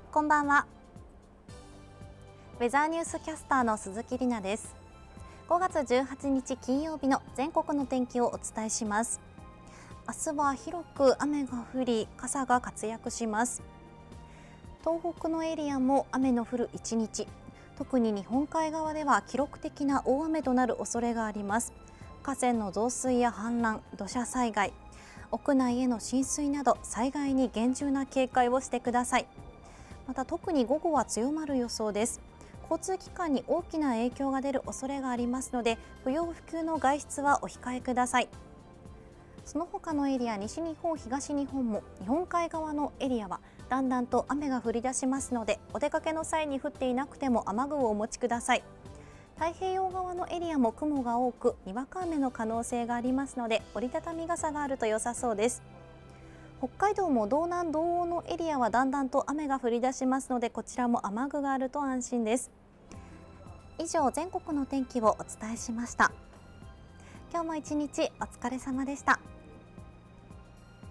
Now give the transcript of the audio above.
こんばんは。ウェザーニュースキャスターの鈴木里奈です。5月18日金曜日の全国の天気をお伝えします。明日は広く雨が降り、傘が活躍します。東北のエリアも雨の降る一日、特に日本海側では記録的な大雨となる恐れがあります。河川の増水や氾濫、土砂災害、屋内への浸水など災害に厳重な警戒をしてください。また特に午後は強まる予想です。交通機関に大きな影響が出る恐れがありますので、不要不急の外出はお控えください。その他のエリア、西日本、東日本も日本海側のエリアはだんだんと雨が降り出しますので、お出かけの際に降っていなくても雨具をお持ちください。太平洋側のエリアも雲が多く、にわか雨の可能性がありますので、折りたたみ傘があると良さそうです。北海道も道南道央のエリアはだんだんと雨が降り出しますので、こちらも雨具があると安心です。以上、全国の天気をお伝えしました。今日も一日お疲れ様でした。